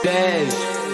też.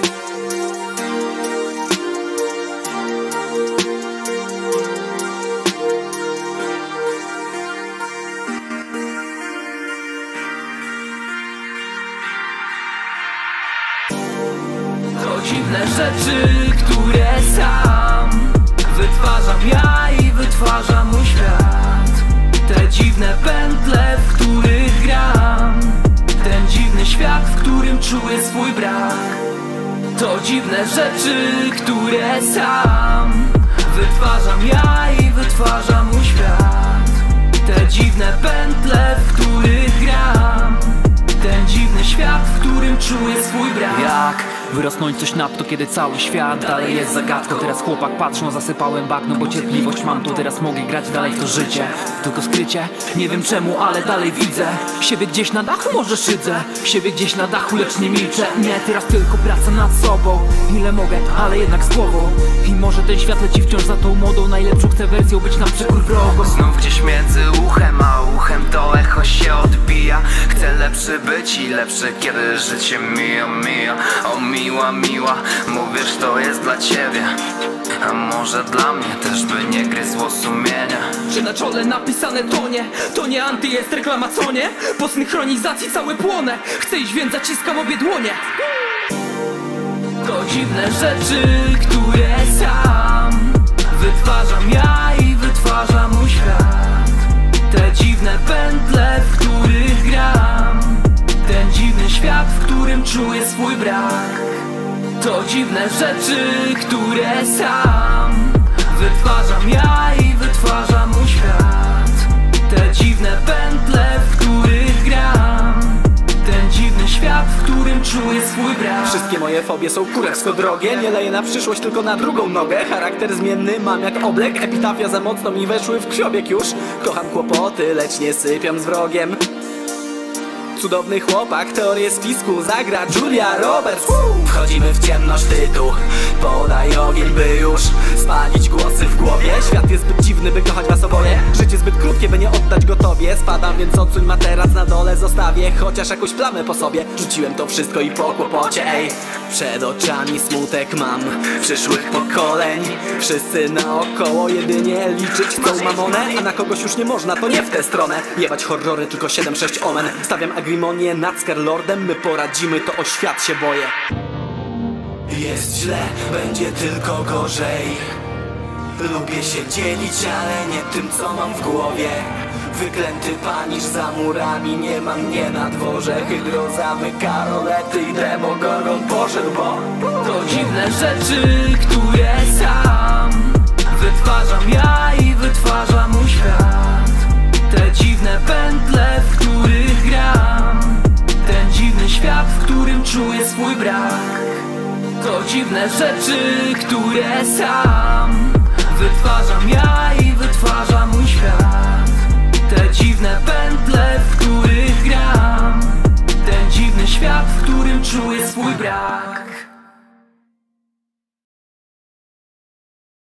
To dziwne rzeczy, które sam wytwarzam ja i wytwarza mój świat. Te dziwne pętle, w których gram, ten dziwny świat, w którym czuję swój brak. To dziwne rzeczy, które sam wytwarzam ja i wytwarza mój świat. Te dziwne pętle, w których gram, ten dziwny świat, w którym czuję swój brak. Jak wyrosnąć coś nadto, kiedy cały świat dalej jest zagadką? Teraz chłopak patrzą, zasypałem bagno, bo cierpliwość mam, to teraz mogę grać dalej w to życie. Tylko skrycie, nie wiem czemu, ale dalej widzę siebie gdzieś na dachu, może szydzę siebie gdzieś na dachu, lecz nie milczę. Nie, teraz tylko praca nad sobą. Ile mogę, ale jednak z głową. I może ten świat leci wciąż za tą modą. Najlepszą chcę wersją być na przekór wrogom. Znów gdzieś między uchem a uchem to echo się odbija. Chcę lepszy być i lepszy, kiedy życie mija. O miła, miła, mówisz to jest dla ciebie, a może dla mnie też, by nie gryzło sumienia. Czy na czole napisane to nie anty, jest reklama, co nie? Po synchronizacji całe płonę. Chcę iść, więc zaciskam obie dłonie. To dziwne rzeczy, które sam wytwarzam ja i wytwarza mój świat. Te dziwne pętle, w których gram, ten dziwny świat, w którym czuję swój brak. To dziwne rzeczy, które sam wytwarzam ja i wytwarza mój świat. Te dziwne pętle, w których gram, ten dziwny świat, w którym czuję swój brak. Wszystkie moje fobie są kurewsko drogie. Nie leję na przyszłość, tylko na drugą nogę. Charakter zmienny mam jak oblek. Epitafia za mocno mi weszły w krwiobieg już. Kocham kłopoty, lecz nie sypiam z wrogiem. Cudowny chłopak, teorię spisku zagra Julia Roberts. Wchodzimy w ciemność, tytuł podaj ogień, by już spalić głosy w głowie. Świat jest zbyt dziwny, by kochać was oboje. Życie zbyt krótkie, by nie oddać go tobie. Spadam, więc odsuń materac, na dole zostawię chociaż jakąś plamę po sobie. Rzuciłem to wszystko i po kłopocie, ej. Przed oczami smutek mam przyszłych pokoleń. Wszyscy naokoło jedynie liczyć chcą mamonę, a na kogoś już nie można, to nie w tę stronę. Jebać horrory, tylko 7-6 omen. Stawiam agrimonię nad Scarlordem. My poradzimy, to o świat się boję. Jest źle, będzie tylko gorzej. Lubię się dzielić, ale nie tym, co mam w głowie. Wyklęty panisz za murami, nie ma mnie na dworze. Hydro zamyka rolety i Demogorgon poszedł, bo to dziwne rzeczy, które sam wytwarzam ja i wytwarza mój świat. Te dziwne pętle, w których gram, ten dziwny świat, w którym czuję swój brak. To dziwne rzeczy, które sam wytwarzam ja i